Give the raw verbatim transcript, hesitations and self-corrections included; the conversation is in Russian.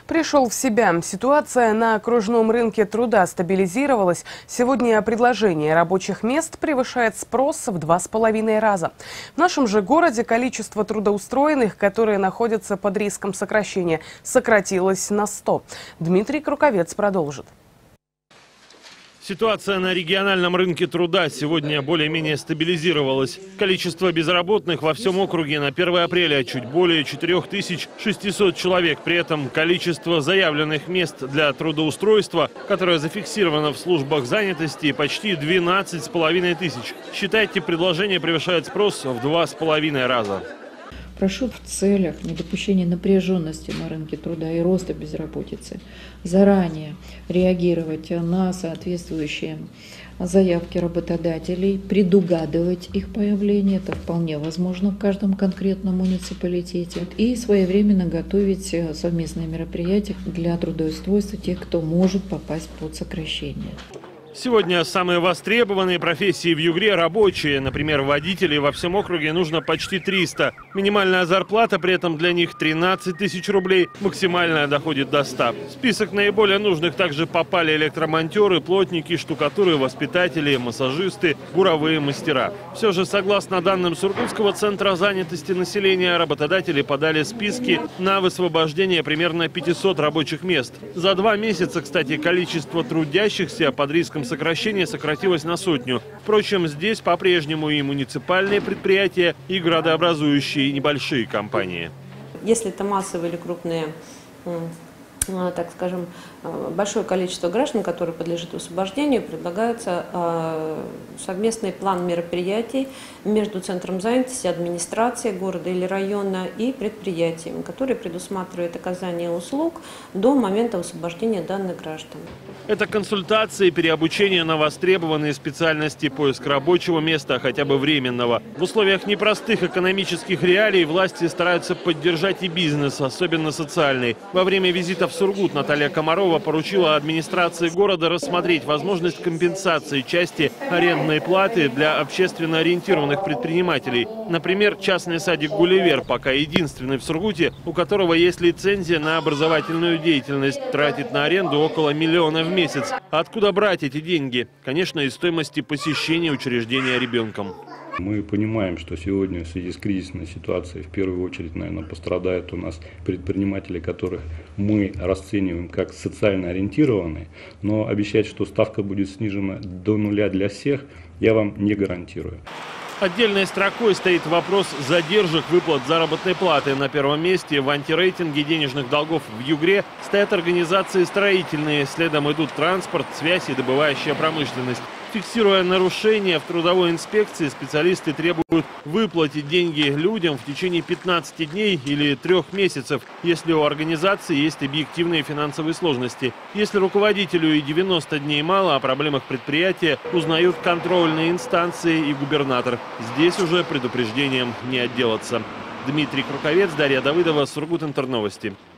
Пришел в себя. Ситуация на окружном рынке труда стабилизировалась. Сегодня предложение рабочих мест превышает спрос в два с половиной раза. В нашем же городе количество трудоустроенных, которые находятся под риском сокращения, сократилось на сто. Дмитрий Круковец продолжит. Ситуация на региональном рынке труда сегодня более-менее стабилизировалась. Количество безработных во всем округе на первое апреля чуть более четырёх тысяч шестисот человек. При этом количество заявленных мест для трудоустройства, которое зафиксировано в службах занятости, почти двенадцать с половиной тысяч. Считайте, предложение превышает спрос в два с половиной раза. Прошу в целях недопущения напряженности на рынке труда и роста безработицы заранее реагировать на соответствующие заявки работодателей, предугадывать их появление, это вполне возможно в каждом конкретном муниципалитете, и своевременно готовить совместные мероприятия для трудоустройства тех, кто может попасть под сокращение. Сегодня самые востребованные профессии в Югре – рабочие. Например, водителей во всем округе нужно почти триста. Минимальная зарплата при этом для них тринадцать тысяч рублей, максимальная доходит до ста. В список наиболее нужных также попали электромонтеры, плотники, штукатуры, воспитатели, массажисты, буровые мастера. Все же, согласно данным Сургутского центра занятости населения, работодатели подали списки на высвобождение примерно пятисот рабочих мест. За два месяца, кстати, количество трудящихся под риском сокращение сократилось на сотню. Впрочем, здесь по-прежнему и муниципальные предприятия, и градообразующие небольшие компании. Если это массовые или крупные, так скажем, большое количество граждан, которые подлежат освобождению, предлагается совместный план мероприятий между центром занятости, администрацией города или района и предприятием, который предусматривает оказание услуг до момента освобождения данных граждан. Это консультации, переобучение на востребованные специальности, поиск рабочего места, хотя бы временного. В условиях непростых экономических реалий власти стараются поддержать и бизнес, особенно социальный. Во время визита в Сургут Наталья Комарова поручила администрации города рассмотреть возможность компенсации части арендной платы для общественно ориентированных предпринимателей. Например, частный садик «Гулливер» пока единственный в Сургуте, у которого есть лицензия на образовательную деятельность, тратит на аренду около миллиона в месяц. Откуда брать эти деньги? Конечно, из стоимости посещения учреждения ребенком. Мы понимаем, что сегодня в связи с кризисной ситуацией в первую очередь, наверное, пострадают у нас предприниматели, которых мы расцениваем как социально ориентированные, но обещать, что ставка будет снижена до нуля для всех, я вам не гарантирую. Отдельной строкой стоит вопрос задержек выплат заработной платы. На первом месте в антирейтинге денежных долгов в Югре стоят организации строительные. Следом идут транспорт, связь и добывающая промышленность. Фиксируя нарушения в трудовой инспекции, специалисты требуют выплатить деньги людям в течение пятнадцати дней или трех месяцев, если у организации есть объективные финансовые сложности. Если руководителю и девяноста дней мало, о проблемах предприятия узнают контрольные инстанции и губернатор. Здесь уже предупреждением не отделаться. Дмитрий Круковец, Дарья Давыдова, Сургут Интерновости.